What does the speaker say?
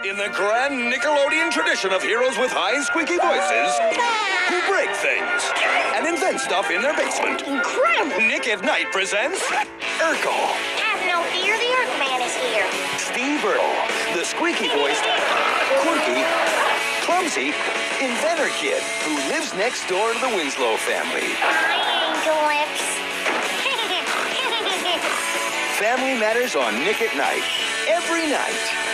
In the grand Nickelodeon tradition of heroes with high and squeaky voices who break things and invent stuff in their basement, Incredible! Nick at Nite presents Urkel. Have no fear, the Earthman is here. Steve Urkel, the squeaky-voiced, quirky, clumsy inventor kid who lives next door to the Winslow family. Hi, Angel Lips. Family Matters on Nick at Nite every night.